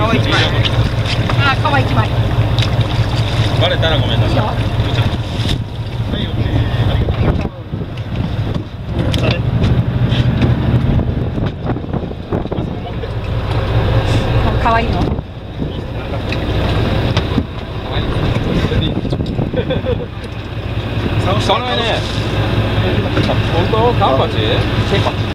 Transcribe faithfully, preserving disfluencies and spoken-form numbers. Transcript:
皮一枚。あ、皮一枚。 バレたらごめんなさい。はい、オッケー。ありがとう。誰？ 可愛いの。 買わないね。本当？カンパチ？